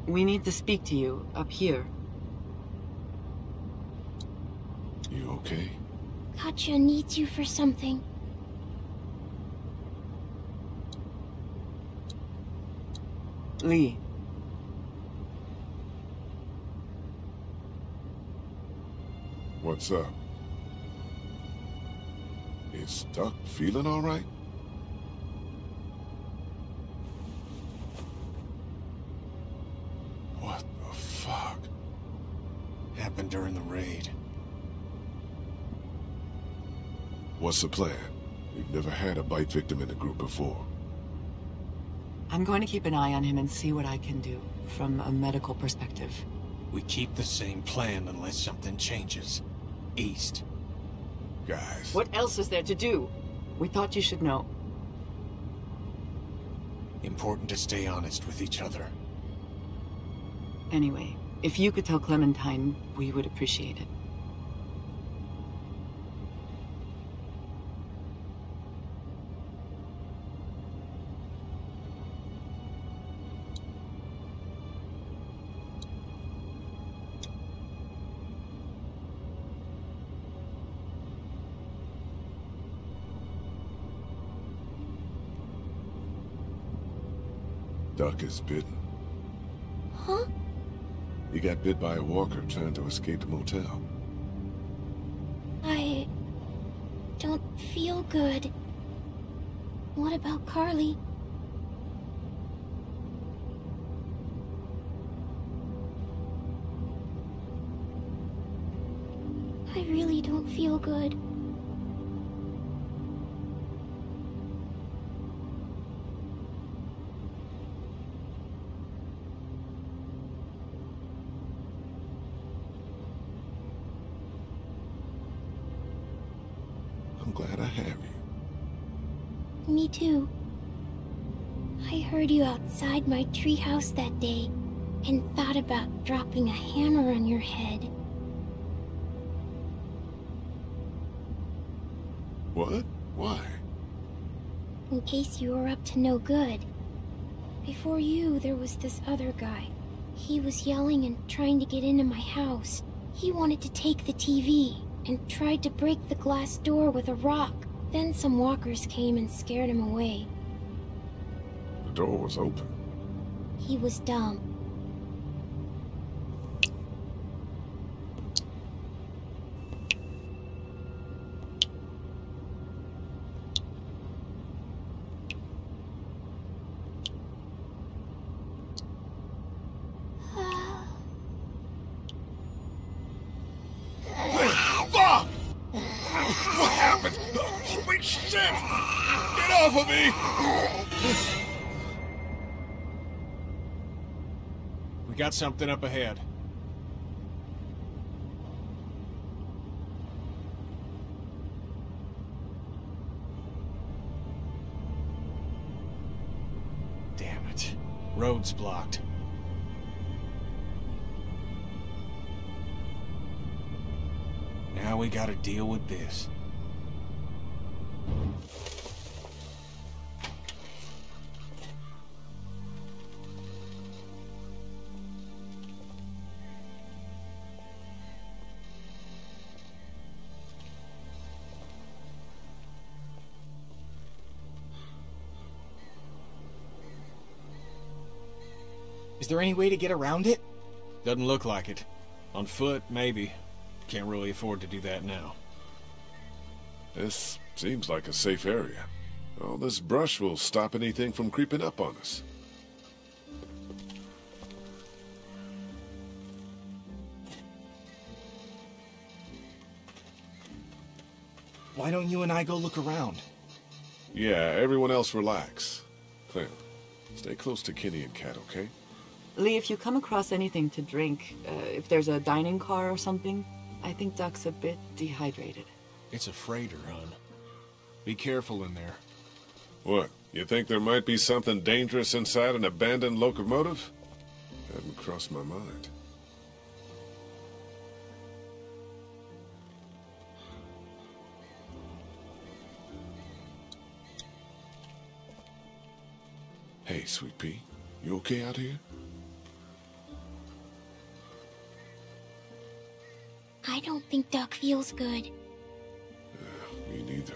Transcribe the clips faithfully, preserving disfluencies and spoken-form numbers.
We need to speak to you, up here. You okay? Katjaa needs you for something. Lee. What's up? Is Duck feeling all right? What the fuck? Happened during the raid. What's the plan? We've never had a bite victim in the group before. I'm going to keep an eye on him and see what I can do, from a medical perspective. We keep the same plan unless something changes. East. Guys. What else is there to do? We thought you should know. Important to stay honest with each other. Anyway, if you could tell Clementine, we would appreciate it. Duck is bitten. Huh? He got bit by a walker trying to escape the motel. I... don't feel good. What about Carly? I really don't feel good. I'm glad I have you. Me too. I heard you outside my treehouse that day, and thought about dropping a hammer on your head. What? Why? In case you were up to no good. Before you, there was this other guy. He was yelling and trying to get into my house. He wanted to take the T V, and tried to break the glass door with a rock. Then some walkers came and scared him away. The door was open. He was dumb. Fuck! What happened? Holy shit! Get off of me! We got something up ahead. Damn it. Road's blocked. Now we gotta deal with this. Is there any way to get around it? Doesn't look like it. On foot, maybe. Can't really afford to do that now. This seems like a safe area. All this brush will stop anything from creeping up on us. Why don't you and I go look around? Yeah, everyone else relax. Clem, stay close to Kenny and Kat, okay? Lee, if you come across anything to drink, uh, if there's a dining car or something, I think Duck's a bit dehydrated. It's a freighter, hon. Be careful in there. What? You think there might be something dangerous inside an abandoned locomotive? Hadn't crossed my mind. Hey, Sweet Pea. You okay out here? think Duck feels good. Uh, me neither.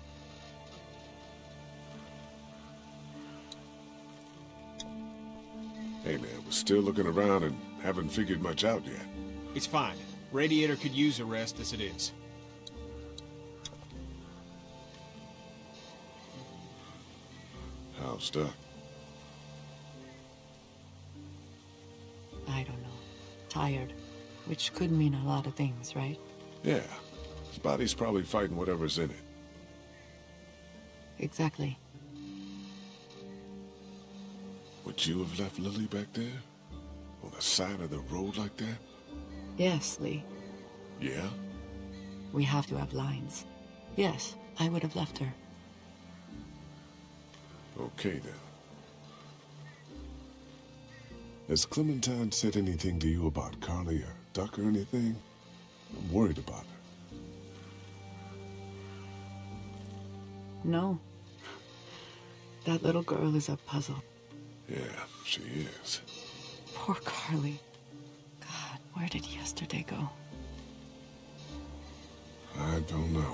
Hey man, we're still looking around and haven't figured much out yet. It's fine. Radiator could use a rest as it is. How's Duck? I don't know. Tired. Which could mean a lot of things, right? Yeah. His body's probably fighting whatever's in it. Exactly. Would you have left Lily back there? On the side of the road like that? Yes, Lee. Yeah? We have to have lines. Yes, I would have left her. Okay then. Has Clementine said anything to you about Carly or Duck or anything? I'm worried about her. No. That little girl is a puzzle. Yeah, she is. Poor Carly. God, where did yesterday go? I don't know.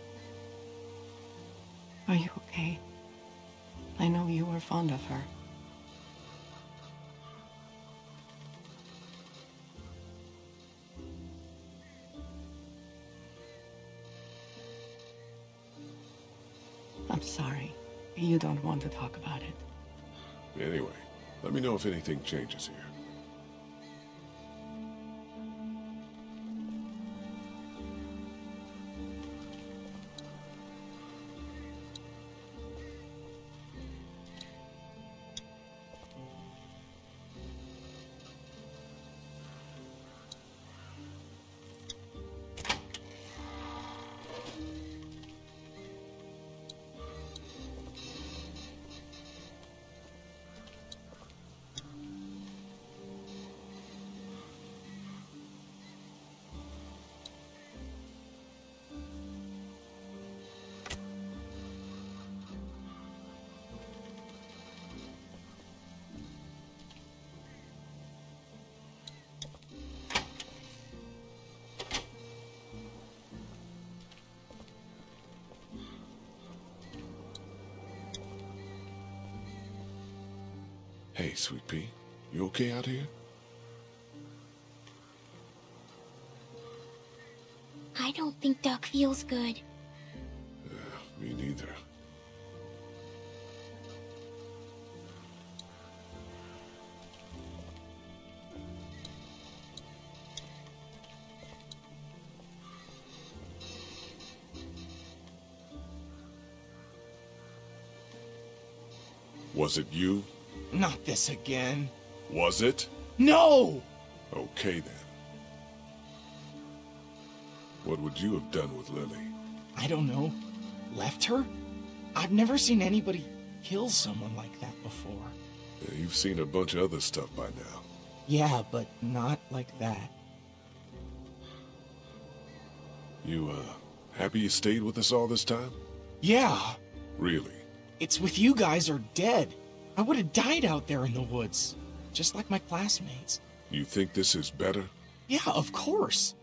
Are you okay? I know you were fond of her. I'm sorry. You don't want to talk about it. Anyway, let me know if anything changes here. Hey, Sweet Pea, you okay out here? I don't think Duck feels good. Uh, me neither. Was it you? Not this again. Was it? No! Okay then. What would you have done with Lily? I don't know. Left her? I've never seen anybody kill someone like that before. Yeah, you've seen a bunch of other stuff by now. Yeah, but not like that. You, uh, happy you stayed with us all this time? Yeah, Really? it's with you guys or dead. I would have died out there in the woods, just like my classmates. You think this is better? Yeah, of course.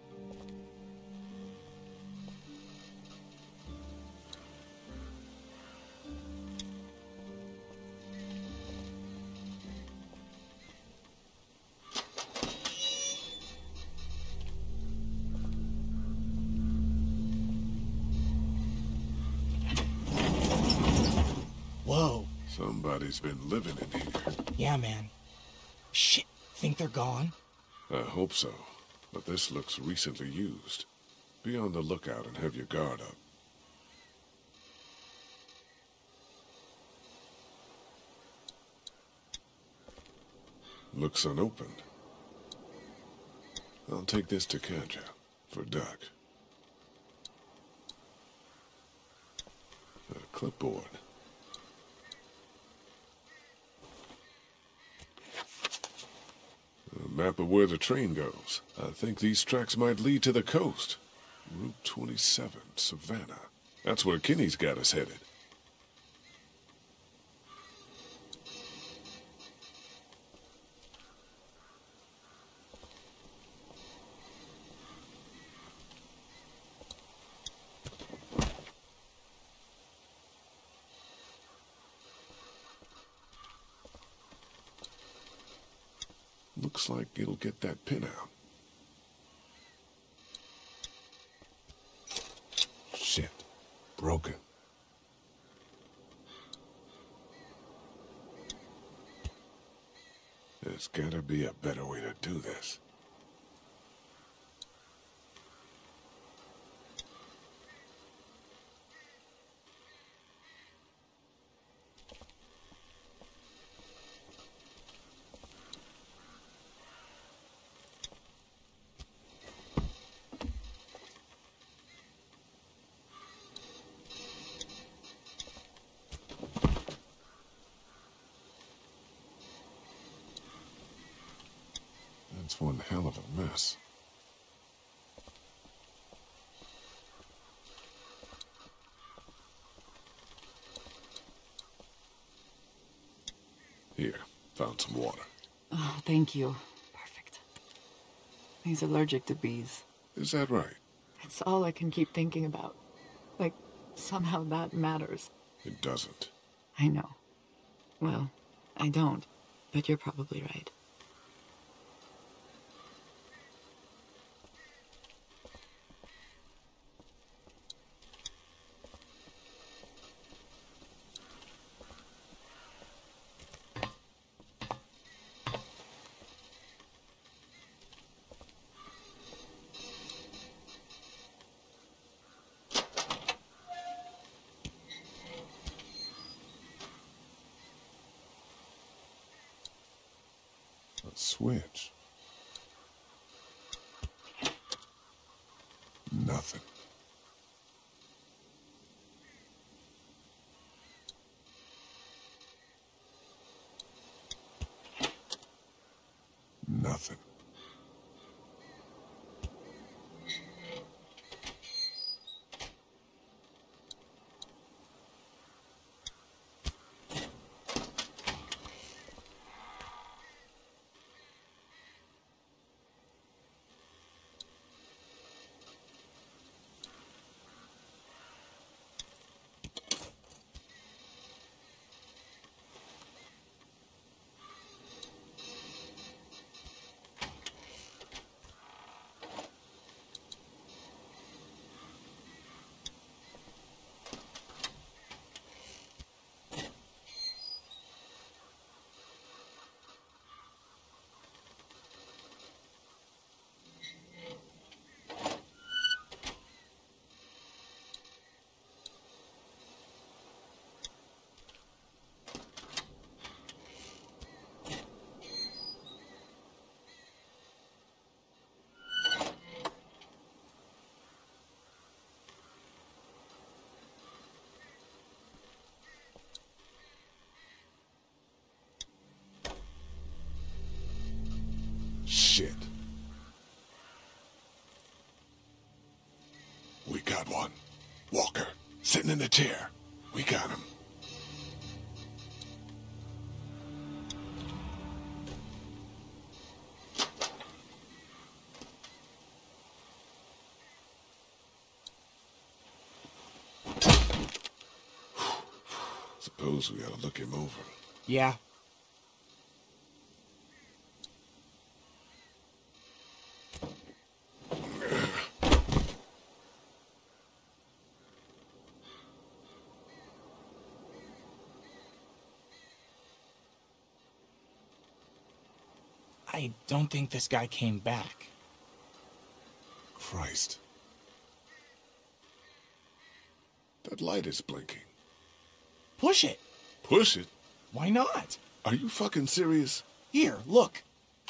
Whoa. Somebody's been living in here. Yeah, man. Shit, think they're gone? I hope so, but this looks recently used. Be on the lookout and have your guard up. Looks unopened. I'll take this to Katja for Duck. A clipboard. A map of where the train goes. I think these tracks might lead to the coast. Route twenty-seven, Savannah. That's where Kenny's got us headed. looks like it'll get that pin out. Shit. Broken. There's gotta be a better way to do this. That's one hell of a mess. Here, found some water. Oh, thank you. Perfect. He's allergic to bees. Is that right? It's all I can keep thinking about. Like, somehow that matters. It doesn't. I know. Well, I don't, but you're probably right. A switch. Nothing. Nothing. Shit. We got one. Walker, sitting in the chair. We got him. Suppose we ought to look him over. Yeah. I don't think this guy came back. Christ. That light is blinking. Push it. Push it? Why not? Are you fucking serious? Here, look.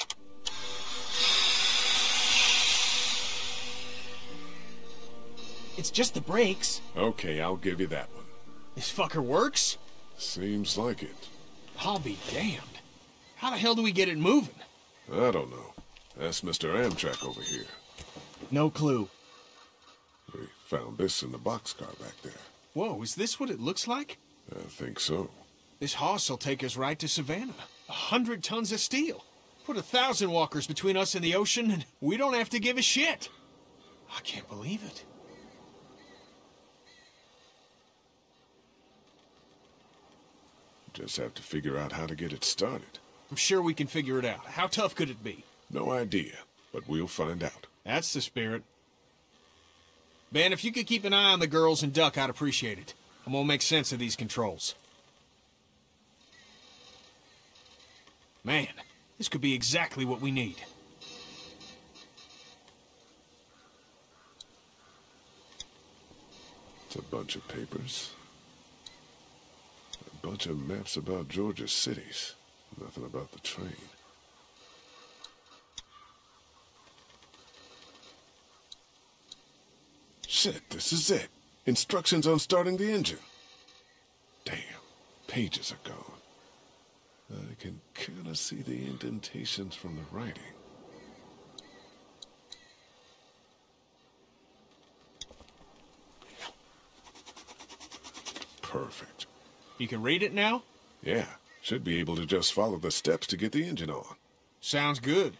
It's just the brakes. Okay, I'll give you that one. This fucker works? Seems like it. I'll be damned. How the hell do we get it moving? I don't know. Ask Mister Amtrak over here. No clue. We found this in the boxcar back there. Whoa, is this what it looks like? I think so. This hoss will take us right to Savannah. A hundred tons of steel. Put a thousand walkers between us and the ocean, and we don't have to give a shit. I can't believe it. Just have to figure out how to get it started. I'm sure we can figure it out. How tough could it be? No idea, but we'll find out. That's the spirit. Ben, if you could keep an eye on the girls and Duck, I'd appreciate it. I'm gonna make sense of these controls. Man, this could be exactly what we need. It's a bunch of papers. A bunch of maps about Georgia's cities. Nothing about the train. Shit, this is it. Instructions on starting the engine. Damn, pages are gone. I can kind of see the indentations from the writing. Perfect. You can read it now? Yeah, should be able to just follow the steps to get the engine on. Sounds good.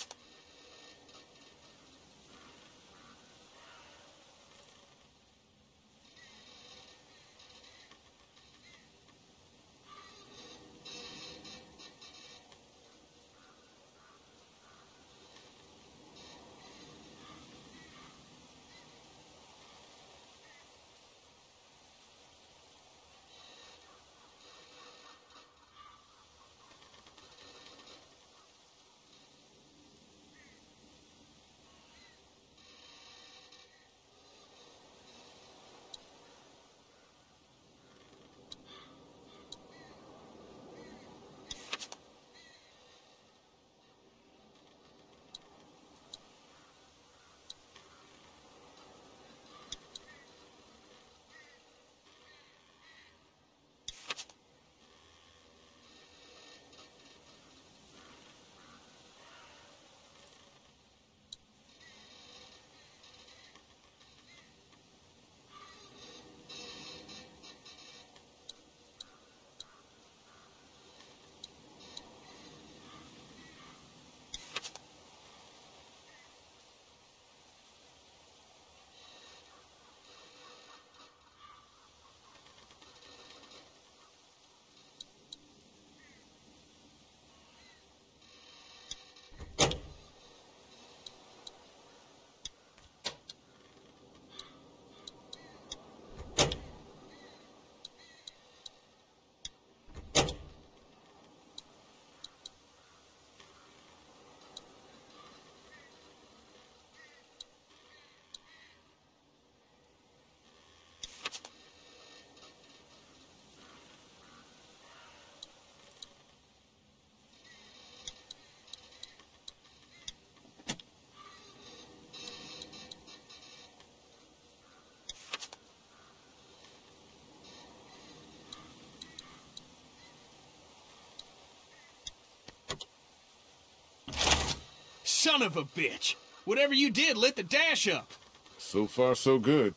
Son of a bitch! Whatever you did lit the dash up! So far, so good.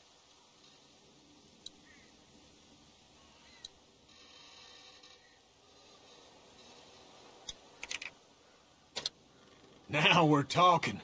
Now we're talking.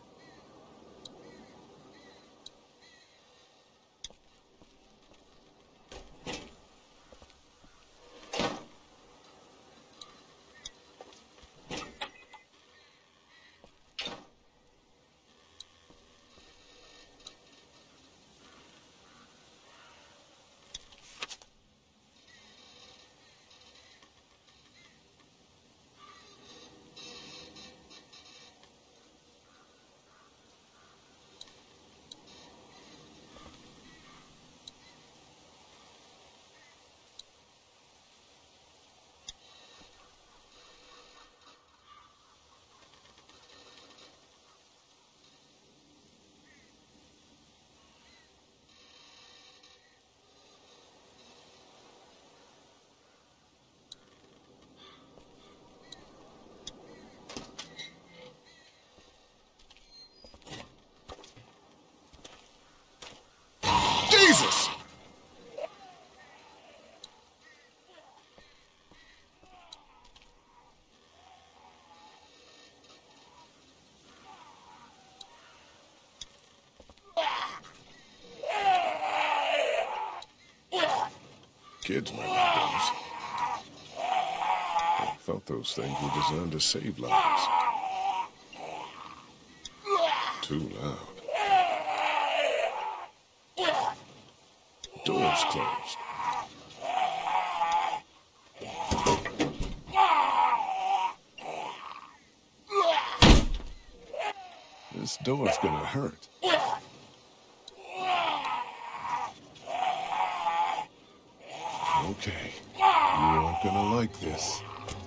Jesus! Kids might like those. thought those things were designed to save lives. Too loud. Door's closed. This door's gonna hurt. Okay, you aren't gonna like this.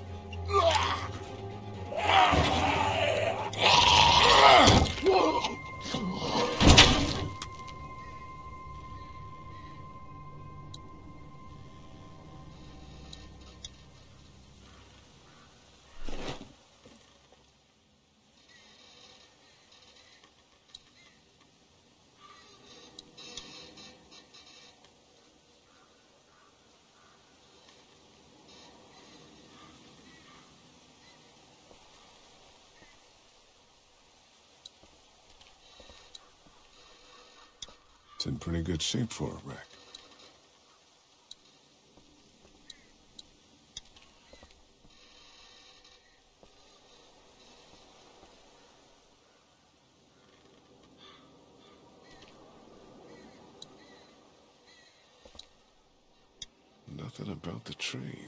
It's in pretty good shape for a wreck. Nothing about the train.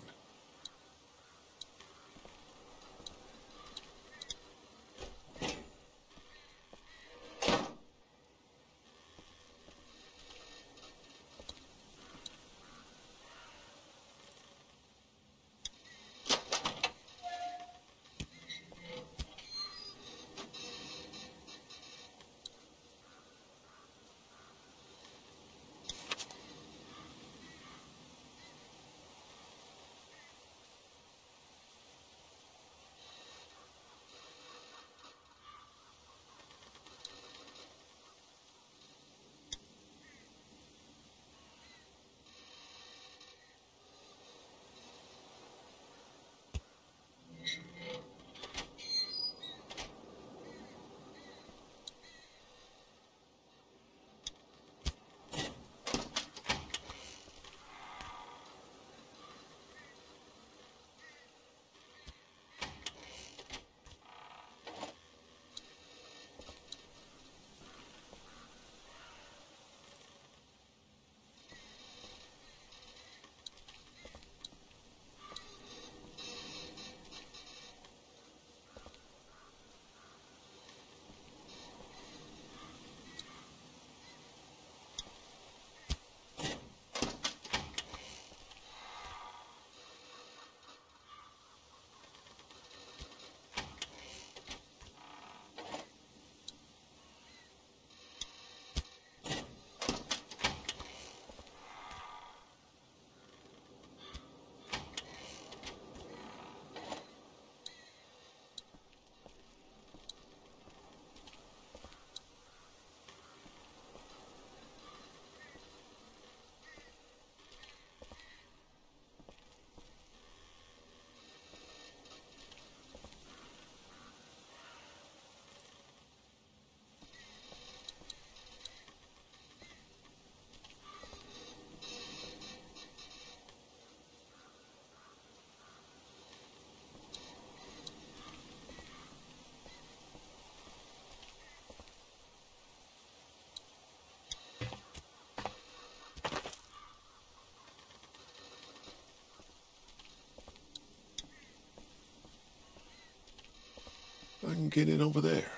I can get in over there.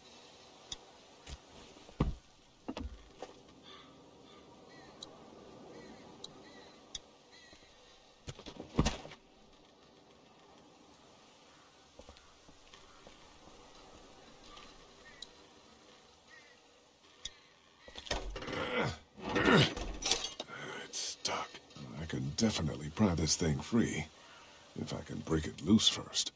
It's stuck. I can definitely pry this thing free, if I can break it loose first.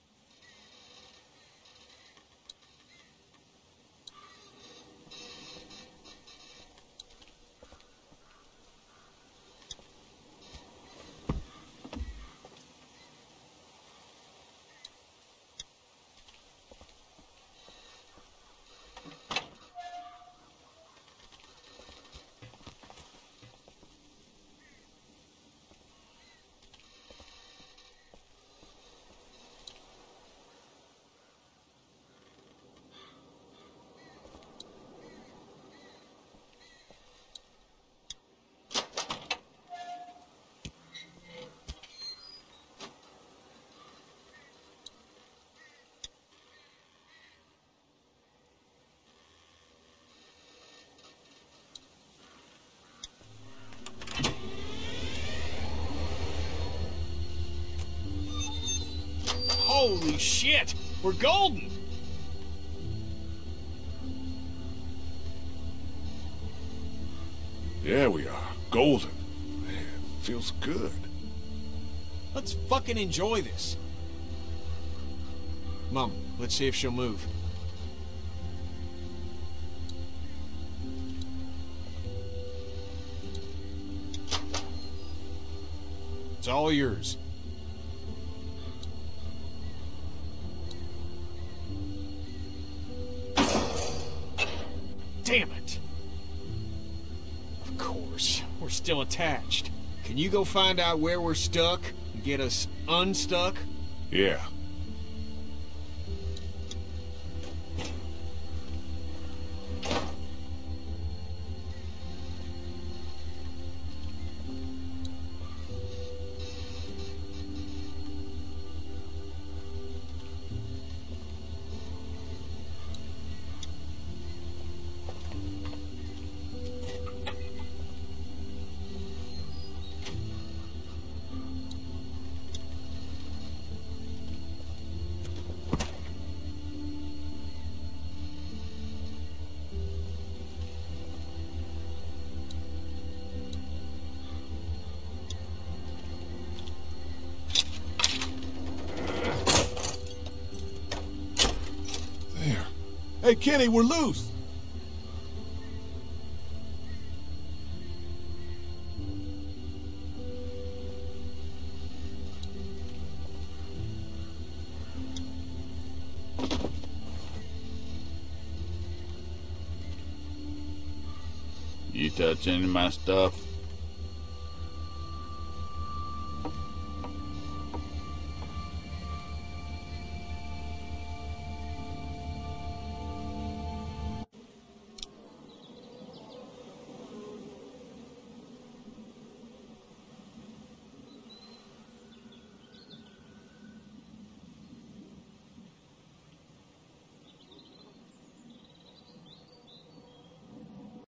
Holy shit! We're golden! Yeah, we are. Golden. Man, feels good. Let's fucking enjoy this. Mom, let's see if she'll move. It's all yours. Damn it! Of course, we're still attached. Can you go find out where we're stuck and get us unstuck? Yeah. Hey, Kenny, we're loose! You touch any of my stuff?